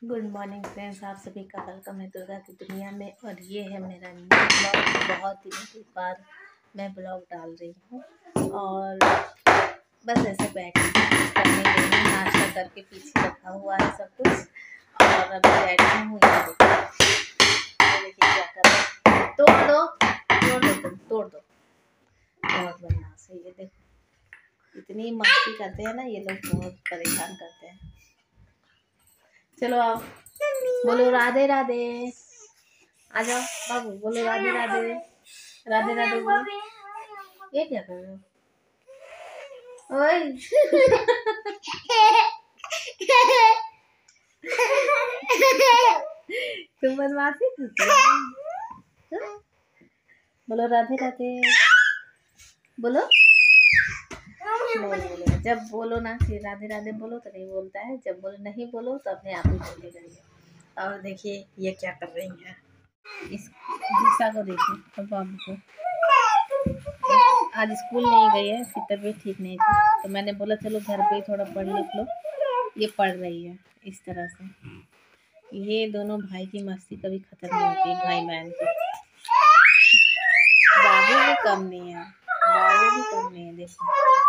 Good morning friends, आप सभी का वेलकम है दुर्गा की दुनिया में। और ये है मेरा न्यू ब्लॉग। बहुत दिनों के बाद मैं ब्लॉग डाल रही हूँ और बस ऐसे बैठी करने गई हूँ। नाश्ता करके पीछे रखा हुआ है सब कुछ और अभी बैठी हूँ। ये देखिए क्या कर रहे हैं। तोड़ दो तोड़ दो। बहुत बढ़िया से ये देखो, इतनी मस्ती करते हैं ना ये लोग, बहुत परेशान करते हैं। चलो आओ, बोलो राधे राधे। आ जाओ बाबू, बोलो राधे राधे। राधे राधे बोलो। ये क्या कर रहे हो? ओए तुम बदमाशी करते हो। बोलो राधे राधे बोलो। नहीं बोलो, जब बोलो ना कि राधे राधे बोलो तो नहीं बोलता है, जब बोलो नहीं बोलो तो अपने आप ही बोलेगा ये। और देखिए ये क्या कर रही है, इस दिशा को देखिए और बाबू को। आज स्कूल नहीं गई है, इसकी तबीयत ठीक नहीं थी तो मैंने बोला चलो घर पे ही थोड़ा पढ़ लिख लो। ये पढ़ रही है इस तरह से। ये दोनों भाई की मस्ती कभी खत्म नहीं होती, भाई बहन की। बाबू भी कम नहीं है, बाबू भी कम नहीं है। देखो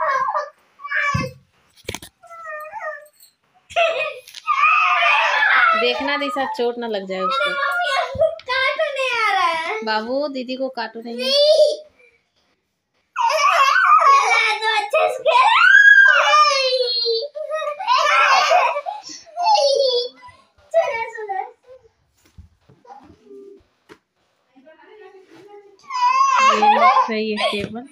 देखना दिशा, चोट ना लग जाए उसको। काटो नहीं आ रहा है बाबू, दीदी को काटो नहीं। ये टेबल,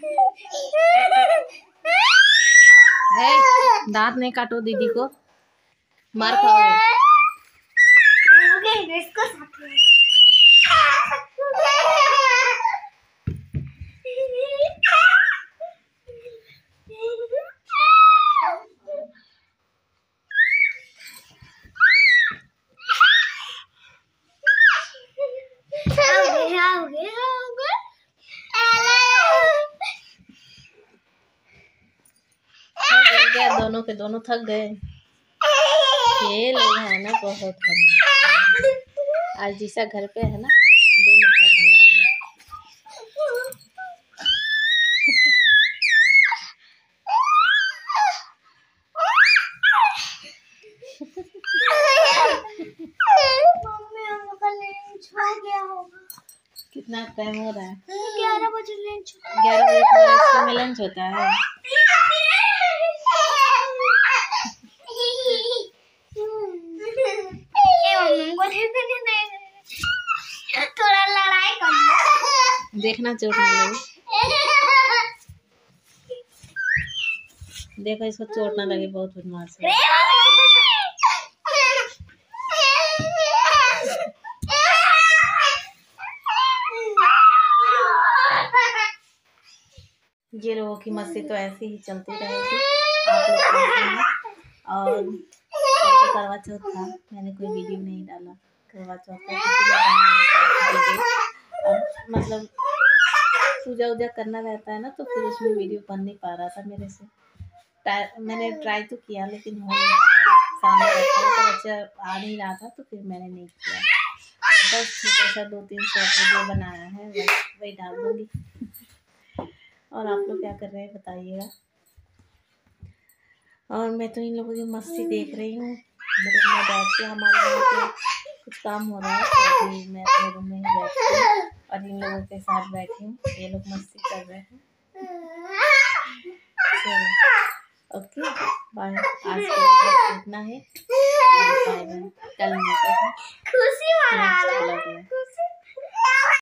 दांत नहीं काटो, दीदी को मार खाओगे। क्या दोनों के दोनों थक गए। ये लोग है ना बहुत बढ़िया। आज दिशा घर पे है ना, दिन भर हल्ला। कितना टाइम हो रहा है? 11 बजे लंच। 11 बजे स्कूल में लंच होता है। थोड़ा लड़ाई कर, देखना चोट ना लगे। देखो इसको चोट ना लगे, बहुत बदमाश है। ये लोगों की मस्ती तो ऐसे ही चलती रहेगी। आप लोग कैसे हैं? और तो करवा चौथ था, मैंने कोई वीडियो नहीं डाला। करवा चौथ का वीडियो मतलब पूजा वूजा करना रहता है ना, तो फिर उसमें वीडियो बन नहीं पा रहा था मेरे से। मैंने ट्राई तो किया लेकिन हो नहीं पाया। सामने रखा तो बच्चा आ नहीं रहा था तो फिर मैंने नहीं किया। बस छोटा सा 2-3 शॉर्ट वीडियो बनाया है, बस वही डाल दूँगी। और आप लोग क्या कर रहे हैं बताइएगा। और मैं तो इन लोगों की मस्ती देख रही हूँ। रूम में बैठ के, हमारे यहाँ पे कुछ काम हो रहा है तो अभी मैं अपने रूम में ही बैठी हूँ और इन लोगों के साथ बैठी हूँ। ये लोग मस्ती कर रहे हैं। चलो ओके बाय, आज के लिए इतना है। बाय बाय, कल मिलते हैं।